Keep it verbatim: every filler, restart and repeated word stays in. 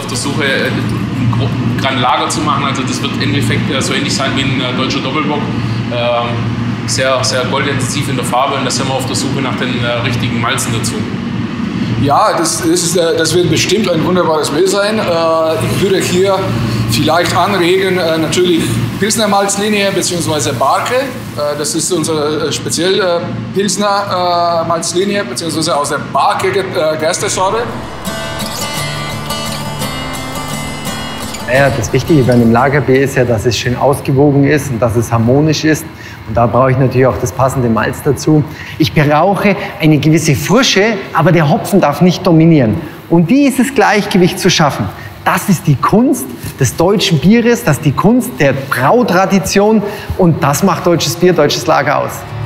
der Suche, ein Grand Lager zu machen. Also das wird im Endeffekt so ähnlich sein wie ein deutscher Doppelbock. Sehr, sehr goldintensiv in der Farbe und da sind wir auf der Suche nach den richtigen Malzen dazu. Ja, das, das, ist, das wird bestimmt ein wunderbares Bild sein. Ich würde hier vielleicht anregen, natürlich Pilsner Malzlinie bzw. Barke. Das ist unsere spezielle Pilsner Malzlinie bzw. aus der Barke Gerstesorte. Ja, das Wichtige bei einem Lagerbier ist ja, dass es schön ausgewogen ist und dass es harmonisch ist. Und da brauche ich natürlich auch das passende Malz dazu. Ich brauche eine gewisse Frische, aber der Hopfen darf nicht dominieren. Und dieses Gleichgewicht zu schaffen, das ist die Kunst des deutschen Bieres, das ist die Kunst der Brautradition und das macht deutsches Bier, deutsches Lager aus.